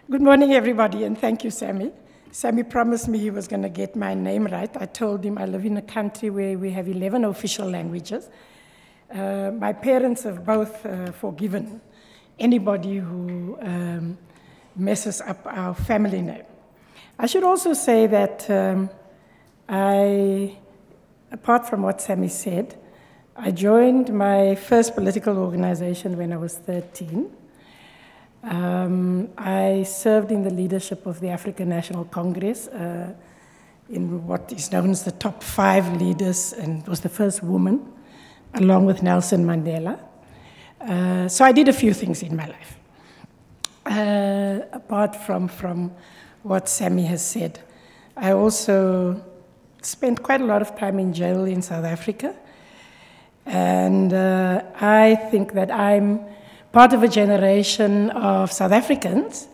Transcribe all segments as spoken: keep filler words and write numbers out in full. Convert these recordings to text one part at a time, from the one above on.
Good morning, everybody, and thank you, Sammy. Sammy promised me he was going to get my name right. I told him I live in a country where we have eleven official languages. Uh, my parents have both uh, forgiven anybody who um, messes up our family name. I should also say that um, I, apart from what Sammy said, I joined my first political organization when I was thirteen. Um, I served in the leadership of the African National Congress uh, in what is known as the top five leaders, and was the first woman, along with Nelson Mandela. Uh, so I did a few things in my life. Uh, apart from, from what Sammy has said, I also spent quite a lot of time in jail in South Africa. And uh, I think that I'm part of a generation of South Africans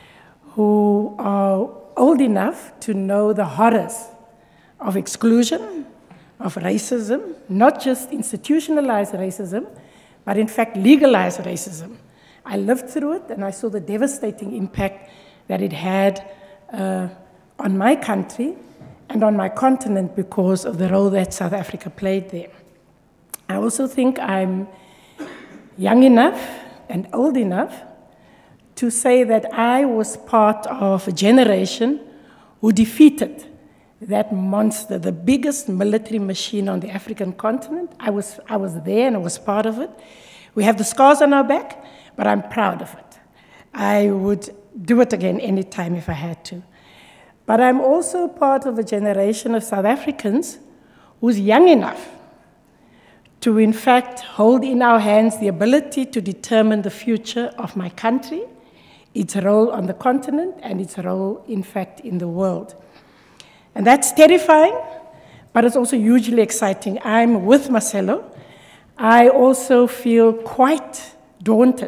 who are old enough to know the horrors of exclusion, of racism, not just institutionalized racism, but in fact legalized racism. I lived through it and I saw the devastating impact that it had uh, on my country and on my continent because of the role that South Africa played there. I also think I'm young enough and old enough to say that I was part of a generation who defeated that monster, the biggest military machine on the African continent. I was, I was there and I was part of it. We have the scars on our back, but I'm proud of it. I would do it again anytime if I had to. But I'm also part of a generation of South Africans who's young enough to in fact hold in our hands the ability to determine the future of my country, its role on the continent, and its role, in fact, in the world. And that's terrifying, but it's also hugely exciting. I'm with Marcelo. I also feel quite daunted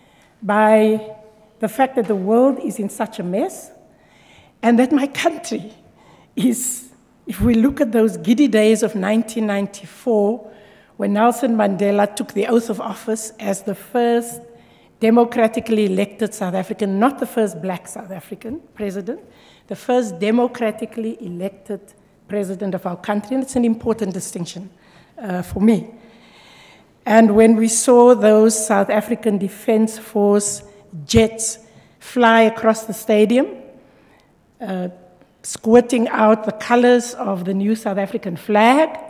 by the fact that the world is in such a mess, and that my country is, if we look at those giddy days of nineteen ninety-four, when Nelson Mandela took the oath of office as the first democratically elected South African, not the first black South African president, the first democratically elected president of our country, and it's an important distinction uh, for me. And when we saw those South African Defence Force jets fly across the stadium, uh, squirting out the colors of the new South African flag,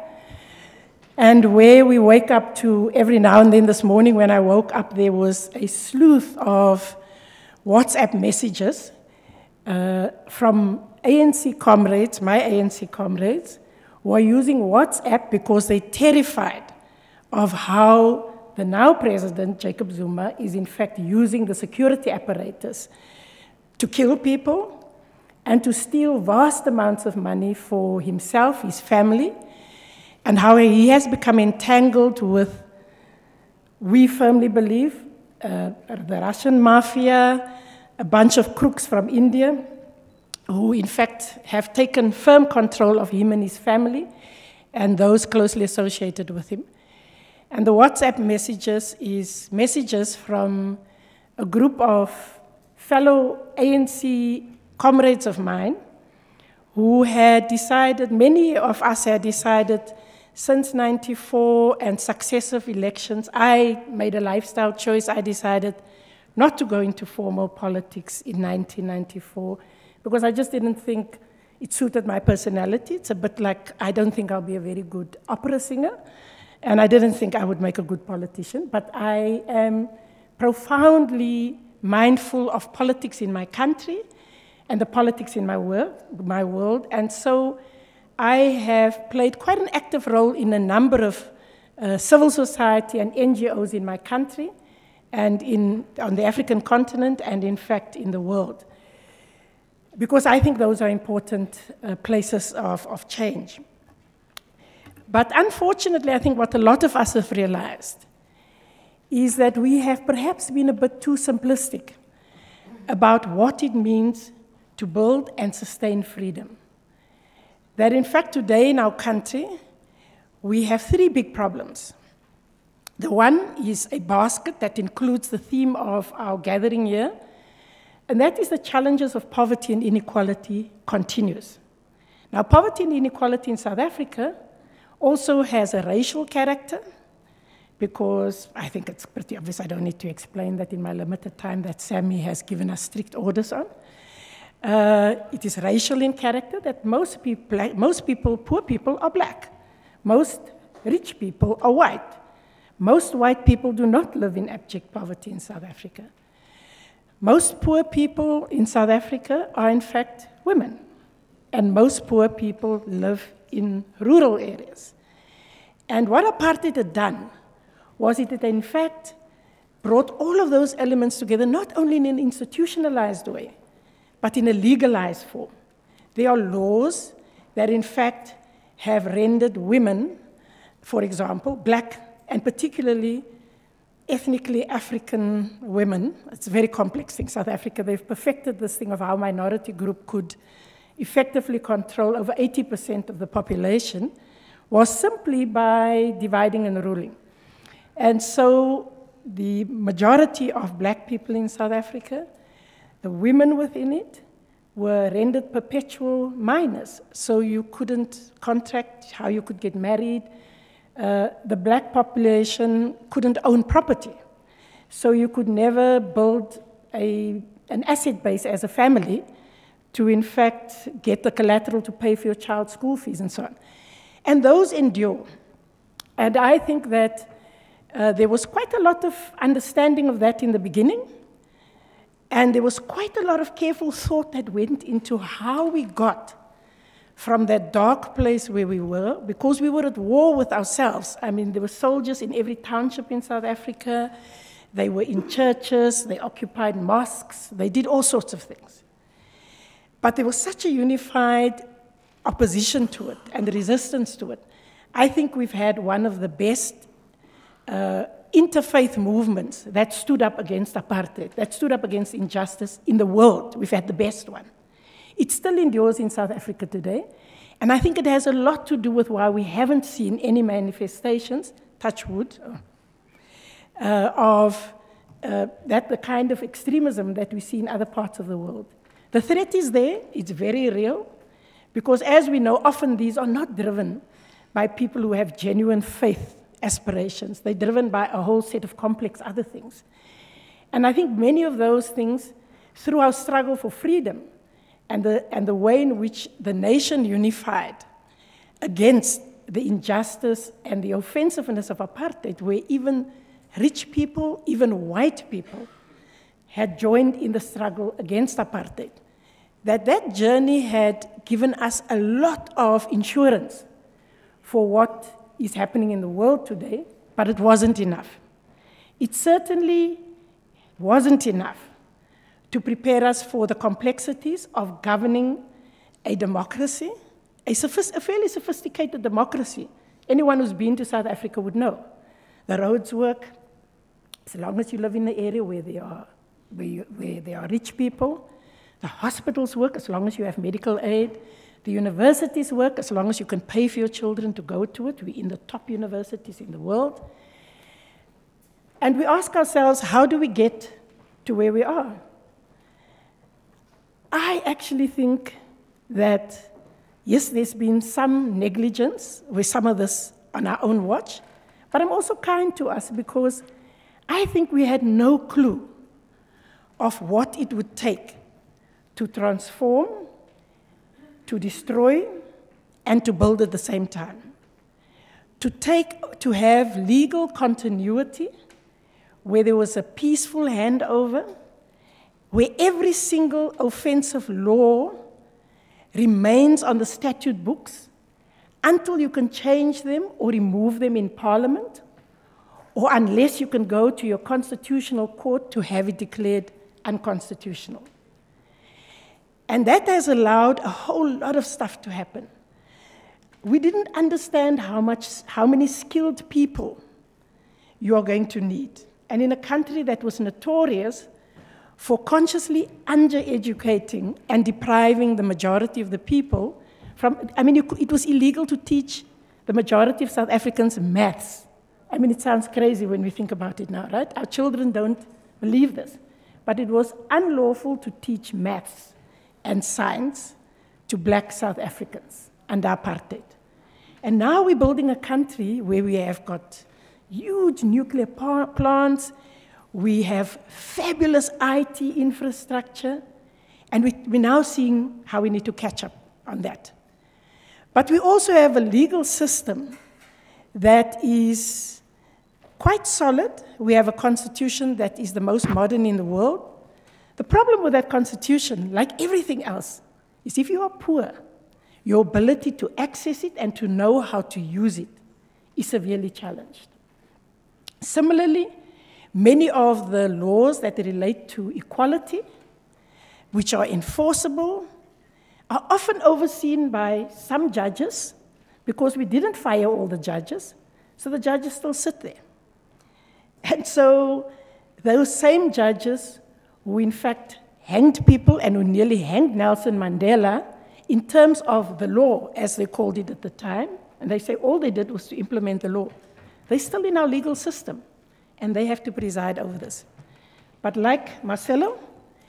and where we wake up to every now and then. This morning when I woke up, there was a slew of WhatsApp messages uh, from A N C comrades, my A N C comrades, who are using WhatsApp because they're terrified of how the now president, Jacob Zuma, is in fact using the security apparatus to kill people and to steal vast amounts of money for himself, his family, and how he has become entangled with, we firmly believe, uh, the Russian mafia, a bunch of crooks from India, who in fact have taken firm control of him and his family, and those closely associated with him. And the WhatsApp messages is messages from a group of fellow A N C comrades of mine who had decided, many of us had decided, since ninety-four and successive elections, I made a lifestyle choice. I decided not to go into formal politics in nineteen ninety-four because I just didn't think it suited my personality. It's a bit like, I don't think I'll be a very good opera singer, and I didn't think I would make a good politician, but I am profoundly mindful of politics in my country and the politics in my world, my world, and so I have played quite an active role in a number of uh, civil society and N G Os in my country and in, on the African continent and, in fact, in the world, because I think those are important uh, places of, of change. But unfortunately, I think what a lot of us have realized is that we have perhaps been a bit too simplistic about what it means to build and sustain freedom. That in fact today in our country, we have three big problems. The one is a basket that includes the theme of our gathering here, And that is the challenges of poverty and inequality continues. Now, poverty and inequality in South Africa also has a racial character, because I think it's pretty obvious, I don't need to explain that in my limited time, that Sammy has given us strict orders on. Uh, it is racial in character, that most people, most people, poor people, are black. Most rich people are white. Most white people do not live in abject poverty in South Africa. Most poor people in South Africa are, in fact, women. And most poor people live in rural areas. And what apartheid had done was it, it in fact brought all of those elements together, not only in an institutionalized way, but in a legalized form. There are laws that in fact have rendered women, for example, black and particularly ethnically African women, it's a very complex thing. South Africa, they've perfected this thing of how a minority group could effectively control over eighty percent of the population, was simply by dividing and ruling. And so the majority of black people in South Africa, the women within it, were rendered perpetual minors. So you couldn't contract, how you could get married. Uh, the black population couldn't own property. So you could never build a, an asset base as a family to, in fact, get the collateral to pay for your child's school fees and so on. And those endure. And I think that uh, there was quite a lot of understanding of that in the beginning. And there was quite a lot of careful thought that went into how we got from that dark place where we were, because we were at war with ourselves. I mean, there were soldiers in every township in South Africa. They were in churches. They occupied mosques. They did all sorts of things. But there was such a unified opposition to it and resistance to it. I think we've had one of the best uh, interfaith movements that stood up against apartheid, that stood up against injustice in the world. We've had the best one. It still endures in South Africa today, and I think it has a lot to do with why we haven't seen any manifestations, touch wood, uh, of uh, that the kind of extremism that we see in other parts of the world. The threat is there, it's very real, because as we know, often these are not driven by people who have genuine faith aspirations. They're driven by a whole set of complex other things. And I think many of those things, through our struggle for freedom, and the, and the way in which the nation unified against the injustice and the offensiveness of apartheid, where even rich people, even white people, had joined in the struggle against apartheid, that that journey had given us a lot of insurance for what is happening in the world today, but it wasn't enough. It certainly wasn't enough to prepare us for the complexities of governing a democracy, a, sophist a fairly sophisticated democracy. Anyone who's been to South Africa would know. The roads work, as long as you live in the area where there are, where, you, where there are rich people. The hospitals work as long as you have medical aid. The universities work as long as you can pay for your children to go to it. We're in the top universities in the world. And we ask ourselves, how do we get to where we are? I actually think that, yes, there's been some negligence with some of this on our own watch, but I'm also kind to us because I think we had no clue of what it would take to transform, to destroy, and to build at the same time. To take, to have legal continuity where there was a peaceful handover, where every single offensive law remains on the statute books until you can change them or remove them in Parliament, or unless you can go to your constitutional court to have it declared unconstitutional. And that has allowed a whole lot of stuff to happen. We didn't understand how much, how many skilled people you are going to need. And in a country that was notorious for consciously undereducating and depriving the majority of the people from, I mean, you, it was illegal to teach the majority of South Africans maths. I mean, it sounds crazy when we think about it now, right? Our children don't believe this. but it was unlawful to teach maths and science to black South Africans under apartheid. And now we're building a country where we have got huge nuclear plants, we have fabulous I T infrastructure, and we, we're now seeing how we need to catch up on that. But we also have a legal system that is quite solid. We have a constitution that is the most modern in the world. The problem with that constitution, like everything else, is if you are poor, your ability to access it and to know how to use it is severely challenged. Similarly, many of the laws that relate to equality, which are enforceable, are often overseen by some judges, because we didn't fire all the judges, so the judges still sit there. And so those same judges who in fact hanged people and who nearly hanged Nelson Mandela in terms of the law, as they called it at the time, and they say all they did was to implement the law. They're still in our legal system, and they have to preside over this. But like Marcelo,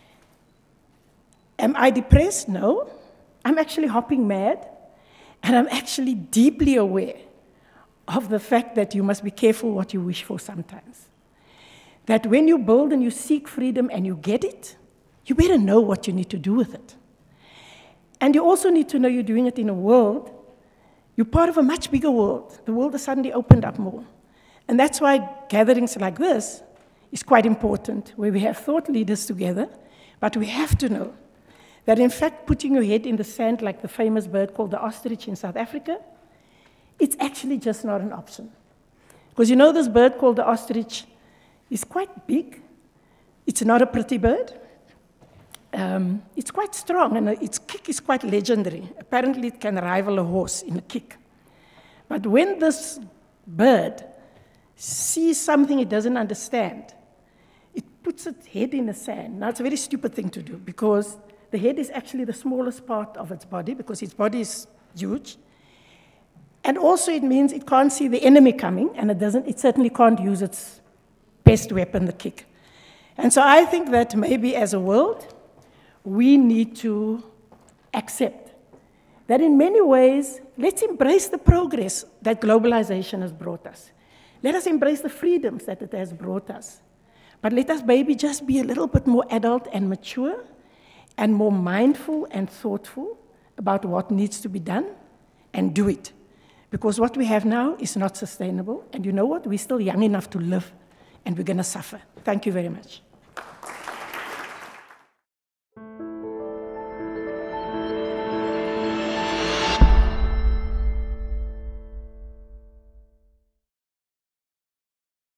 am I depressed? No. I'm actually hopping mad, and I'm actually deeply aware of the fact that you must be careful what you wish for sometimes. That when you build and you seek freedom and you get it, you better know what you need to do with it. And you also need to know you're doing it in a world, you're part of a much bigger world. The world has suddenly opened up more. And that's why gatherings like this is quite important, where we have thought leaders together, but we have to know that in fact putting your head in the sand like the famous bird called the ostrich in South Africa, it's actually just not an option. Because you know this bird called the ostrich is quite big. It's not a pretty bird. Um, it's quite strong, and its kick is quite legendary. Apparently it can rival a horse in a kick. But when this bird sees something it doesn't understand, it puts its head in the sand. Now it's a very stupid thing to do, because the head is actually the smallest part of its body, because its body is huge. And also it means it can't see the enemy coming, and it, doesn't, it certainly can't use its best weapon, the kick. And so I think that maybe as a world, we need to accept that in many ways, let's embrace the progress that globalization has brought us. Let us embrace the freedoms that it has brought us. But let us maybe just be a little bit more adult and mature, and more mindful and thoughtful about what needs to be done, and do it. Because what we have now is not sustainable, and you know what? We're still young enough to live, and we're going to suffer. Thank you very much.